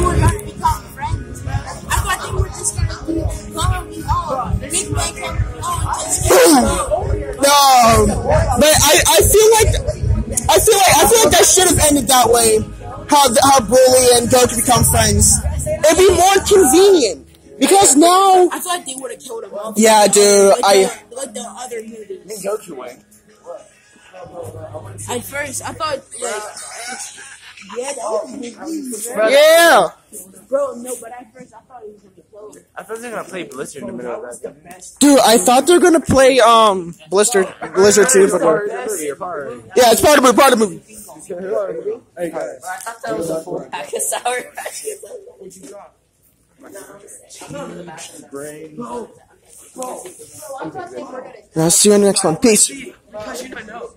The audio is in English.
were gonna become friends. I thought they were just gonna be Big Bang No, but I feel like that should have ended that way. How Broly and Goku become friends. It'd be more convenient because now. I feel like they would have killed him off. Yeah, dude. Like the other movies. Goku went. At first, I thought like. Yeah, that was Yeah. Bro, no, but at first I thought he was gonna be killed. I thought they were gonna play Blister in the middle of that. Dude, I thought they were gonna play Blister 2, but yeah, it's part of the movie. Hey guys. I thought that was a full pack of Sour Patch Kids. I'll see you on the next one. Peace.